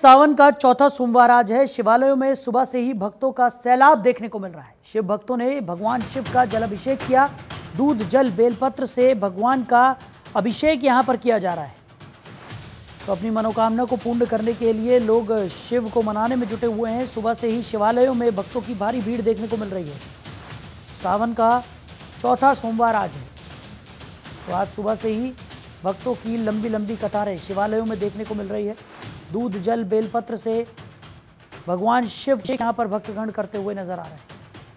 सावन का चौथा सोमवार आज है। शिवालयों में सुबह से ही भक्तों का सैलाब देखने को मिल रहा है। शिव भक्तों ने भगवान शिव का जलाभिषेक किया। दूध जल बेलपत्र से भगवान का अभिषेक यहां पर किया जा रहा है। तो अपनी मनोकामना को पूर्ण करने के लिए लोग शिव को मनाने में जुटे हुए हैं। सुबह से ही शिवालयों में भक्तों की भारी भीड़ देखने को मिल रही है। सावन का चौथा सोमवार आज है, तो आज सुबह से ही भक्तों की लंबी लंबी कतारें शिवालयों में देखने को मिल रही है। दूध जल बेलपत्र से भगवान शिव के यहाँ पर भक्तगण करते हुए नजर आ रहे हैं।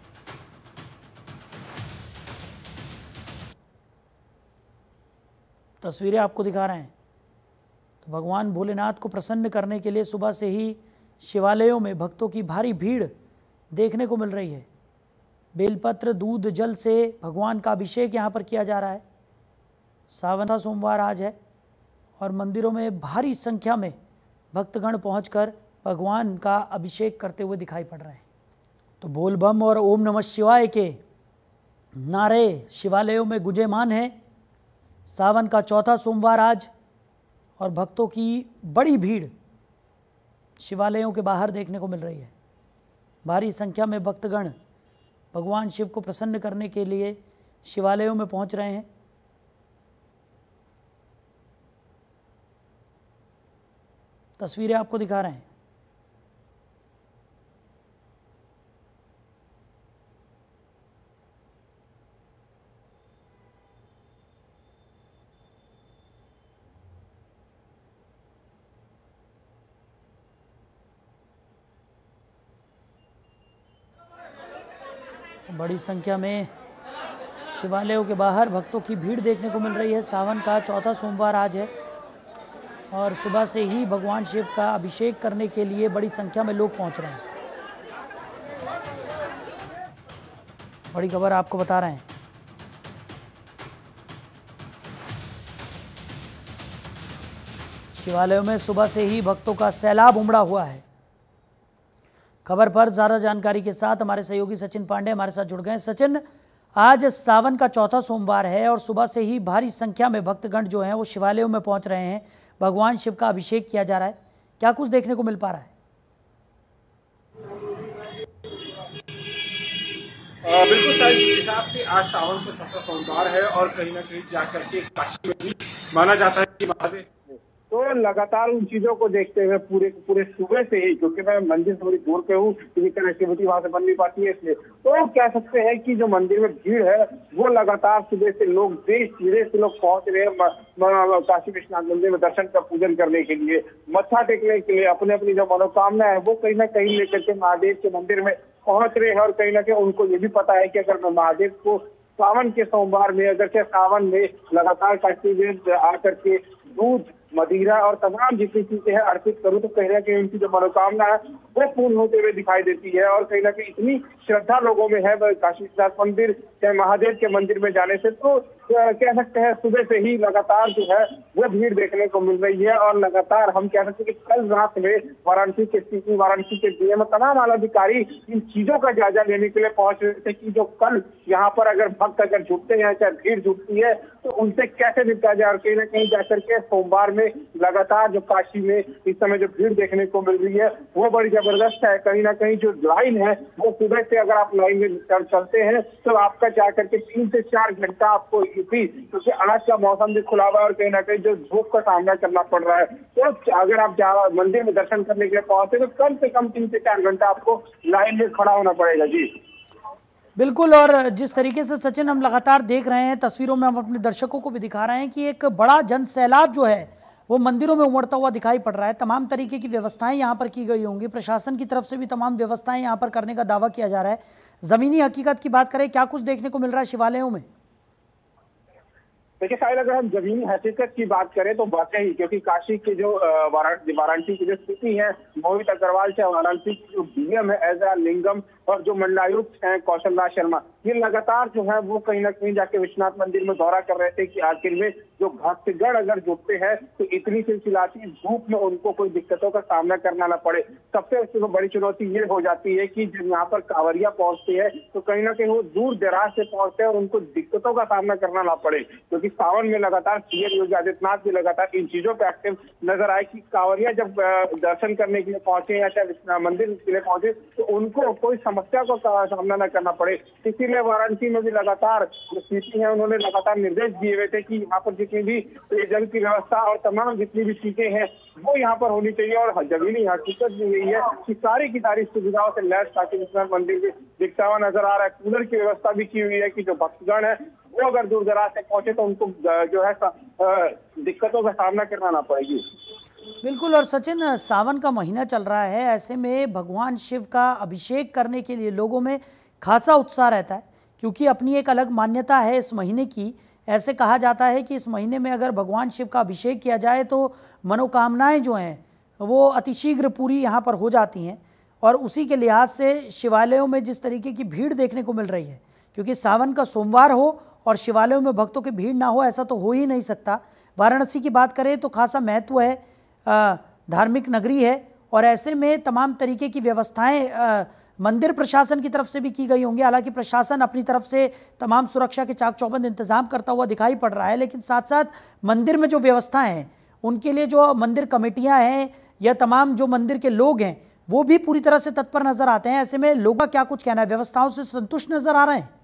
तस्वीरें आपको दिखा रहे हैं। तो भगवान भोलेनाथ को प्रसन्न करने के लिए सुबह से ही शिवालयों में भक्तों की भारी भीड़ देखने को मिल रही है। बेलपत्र दूध जल से भगवान का अभिषेक यहाँ पर किया जा रहा है। सावन का सोमवार आज है और मंदिरों में भारी संख्या में भक्तगण पहुंचकर भगवान का अभिषेक करते हुए दिखाई पड़ रहे हैं। तो बोल बम और ओम नमः शिवाय के नारे शिवालयों में गुंजेमान हैं। सावन का चौथा सोमवार आज और भक्तों की बड़ी भीड़ शिवालयों के बाहर देखने को मिल रही है। भारी संख्या में भक्तगण भगवान शिव को प्रसन्न करने के लिए शिवालयों में पहुंच रहे हैं। तस्वीरें आपको दिखा रहे हैं। बड़ी संख्या में शिवालयों के बाहर भक्तों की भीड़ देखने को मिल रही है। सावन का चौथा सोमवार आज है और सुबह से ही भगवान शिव का अभिषेक करने के लिए बड़ी संख्या में लोग पहुंच रहे हैं। बड़ी खबर आपको बता रहे हैं। शिवालयों में सुबह से ही भक्तों का सैलाब उमड़ा हुआ है। खबर पर ज़्यादा जानकारी के साथ हमारे सहयोगी सचिन पांडे हमारे साथ जुड़ गए। सचिन, आज सावन का चौथा सोमवार है और सुबह से ही भारी संख्या में भक्तगण जो हैं वो शिवालयों में पहुंच रहे हैं। भगवान शिव का अभिषेक किया जा रहा है। क्या कुछ देखने को मिल पा रहा है? बिल्कुल सही हिसाब से आज सावन का चौथा सोमवार है और कहीं ना कहीं जाकर के काशी में भी माना जाता है कि महादेव तो लगातार उन चीजों को देखते हुए पूरे सुबह से ही, क्योंकि मैं मंदिर थोड़ी दूर पे हूँ, क्योंकि कनेक्टिविटी वहां से बन नहीं पाती है, इसलिए तो कह सकते हैं कि जो मंदिर में भीड़ है वो लगातार सुबह से लोग देश विदेश से लोग पहुंच रहे हैं काशी विश्वनाथ मंदिर में दर्शन का पूजन करने के लिए, मत्था टेकने के लिए, अपने अपनी जो मनोकामना है वो कहीं ना कहीं लेकर के महादेव के मंदिर में पहुंच रहे हैं। और कहीं ना कहीं उनको ये भी पता है कि अगर मैं महादेव को सावन के सोमवार में, अगर के सावन में लगातार काशी आकर के दूध मदिरा और तमाम जितनी चीजें हैं अर्पित करूं तो कहीं ना कहीं उनकी जो मनोकामना है वो पूर्ण होते हुए दिखाई देती है। और कहीं ना कहीं इतनी श्रद्धा लोगों में है काशी विश्वनाथ मंदिर चाहे महादेव के मंदिर में जाने से, तो कह सकते हैं सुबह से ही लगातार जो है वो भीड़ देखने को मिल रही है। और लगातार हम कह सकते हैं कि कल रात में वाराणसी के सीपी, वाराणसी के डीएम, तमाम आला अधिकारी इन चीजों का जायजा लेने के लिए पहुंच रहे थे कि जो कल यहाँ पर अगर भक्त अगर जुटते हैं, चाहे भीड़ जुटती है, तो उनसे कैसे निपटा जाए। और कहीं ना कहीं जाकर के सोमवार में लगातार जो काशी में इस समय जो भीड़ देखने को मिल रही है वो बड़ी जबरदस्त है। कहीं ना कहीं जो लाइन है वो सुबह से अगर आप लाइन में चलते हैं तो आपका जाकर के 3 से 4 घंटा आपको भी, क्योंकि आज का मौसम भी खुला हुआ है और कहीं ना कहीं जो धूप का सामना करना पड़ रहा है, तो अगर आप मंदिर में दर्शन करने के लिए पहुंचे तो कम से कम 3 से 4 घंटा आपको लाइन में खड़ा होना पड़ेगा। जी बिल्कुल। और जिस तरीके से सचिन हम लगातार देख रहे हैं, तस्वीरों में हम अपने दर्शकों को भी दिखा रहे हैं कि एक बड़ा जन सैलाब जो है वो मंदिरों में उमड़ता हुआ दिखाई पड़ रहा है। तमाम तरीके की व्यवस्थाएं यहाँ पर की गई होंगी। प्रशासन की तरफ से भी तमाम व्यवस्थाएं यहाँ पर करने का दावा किया जा रहा है। ज़मीनी हकीकत की बात करें, क्या कुछ देखने को मिल रहा है शिवालयों में? देखिए शायद अगर हम जमीनी हकीकत की बात करें तो वाकई, क्योंकि काशी के जो वाराणसी की जो स्थिति है, मोहित अग्रवाल चाहे वाराणसी की जो डीएम है एजरा लिंगम और जो मंडलायुक्त हैं कौशल राज शर्मा, ये लगातार जो है वो कहीं ना कहीं जाके विश्वनाथ मंदिर में दौरा कर रहे थे कि आखिर में जो भक्तगण अगर जुटते हैं तो इतनी चिलचिलाती धूप में उनको कोई दिक्कतों का सामना करना ना पड़े। सबसे बड़ी चुनौती ये हो जाती है कि जब यहाँ पर कांवरिया पहुंचते हैं तो कहीं ना कहीं वो दूर दराज से पहुंचते हैं और उनको दिक्कतों का सामना करना ना पड़े, क्योंकि सावन में लगातार सीएम योगी आदित्यनाथ भी लगातार इन चीजों पर एक्टिव नजर आए कि कांवरिया जब दर्शन करने के लिए पहुंचे या चाहे मंदिर के लिए पहुंचे तो उनको कोई समस्या को सामना न करना पड़े। इसीलिए वाराणसी में भी लगातार जो सीपी है उन्होंने लगातार निर्देश दिए हुए थे कि यहाँ पर जितनी भी पेयजल की व्यवस्था और तमाम जितनी भी चीजें हैं वो यहाँ पर होनी चाहिए, और जमीनी हकीकत भी यही है कि सारी की सारी सुविधाओं से लैस ताकि विश्वनाथ मंदिर भी दिखता हुआ नजर आ रहा है। कूलर की व्यवस्था भी की हुई है कि जो भक्तगण है वो अगर दूर दराज से पहुंचे तो उनको जो है दिक्कतों का सामना करना ना पड़ेगी। बिल्कुल। और सचिन, सावन का महीना चल रहा है, ऐसे में भगवान शिव का अभिषेक करने के लिए लोगों में खासा उत्साह रहता है, क्योंकि अपनी एक अलग मान्यता है इस महीने की। ऐसे कहा जाता है कि इस महीने में अगर भगवान शिव का अभिषेक किया जाए तो मनोकामनाएं जो हैं वो अतिशीघ्र पूरी यहाँ पर हो जाती हैं। और उसी के लिहाज से शिवालयों में जिस तरीके की भीड़ देखने को मिल रही है, क्योंकि सावन का सोमवार हो और शिवालयों में भक्तों की भीड़ ना हो, ऐसा तो हो ही नहीं सकता। वाराणसी की बात करें तो खासा महत्व है, धार्मिक नगरी है, और ऐसे में तमाम तरीके की व्यवस्थाएं मंदिर प्रशासन की तरफ से भी की गई होंगी। हालांकि प्रशासन अपनी तरफ से तमाम सुरक्षा के चाक चौबंद इंतजाम करता हुआ दिखाई पड़ रहा है, लेकिन साथ साथ मंदिर में जो व्यवस्थाएं हैं उनके लिए जो मंदिर कमेटियां हैं या तमाम जो मंदिर के लोग हैं वो भी पूरी तरह से तत्पर नजर आते हैं। ऐसे में लोगों का क्या कुछ कहना है, व्यवस्थाओं से संतुष्ट नजर आ रहे हैं?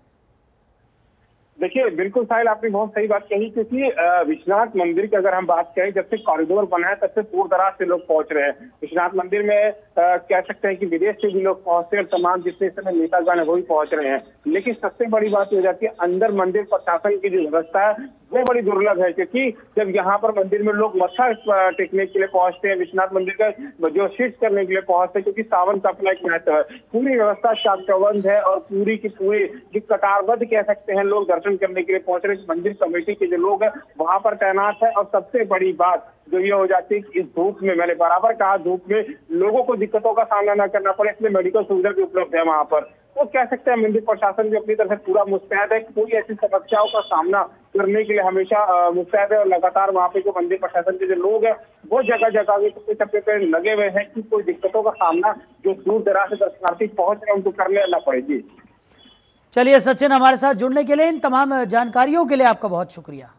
देखिए, बिल्कुल साहिल, आपने बहुत सही बात कही, क्योंकि विश्वनाथ मंदिर की अगर हम बात करें, जब से कॉरिडोर बना है तब से दूर दराज से लोग पहुंच रहे हैं विश्वनाथ मंदिर में। कह सकते हैं कि विदेश से भी लोग पहुंचते हैं, तमाम जितने समय नेतागण है वो भी पहुंच रहे हैं। लेकिन सबसे बड़ी बात हो जाती है अंदर मंदिर प्रशासन की जो व्यवस्था है वो बड़ी दुर्लभ है, क्योंकि जब यहाँ पर मंदिर में लोग मत्था टेकने के लिए पहुंचते हैं, विश्वनाथ मंदिर का जो शीर्ष करने के लिए पहुंचते हैं, क्योंकि सावन का अपना एक महत्व है, पूरी व्यवस्था चाक चौबंद है और पूरी की पूरी जो कतारबद्ध कह सकते हैं लोग दर्शन करने के लिए पहुंच रहे हैं। मंदिर कमेटी के जो लोग हैं वहां पर तैनात है। और सबसे बड़ी बात जो ये हो जाती है कि इस धूप में, मैंने बराबर कहा, धूप में लोगों को दिक्कतों का सामना न करना पड़े, इसलिए मेडिकल सुविधा भी उपलब्ध है वहां पर। तो कह सकते हैं मंदिर प्रशासन भी अपनी तरफ से पूरा मुस्तैद है कि कोई ऐसी समस्याओं का सामना करने के लिए हमेशा मुस्तैद है। और लगातार वहाँ पे जो मंदिर प्रशासन के जो लोग हैं वो जगह जगह के चप्पे पे लगे हुए हैं कि कोई दिक्कतों का सामना जो दूर दराज से दर्शनार्थी पहुंच रहे हैं उनको करने ना पड़ेगी। चलिए सचिन, हमारे साथ जुड़ने के लिए, इन तमाम जानकारियों के लिए आपका बहुत शुक्रिया।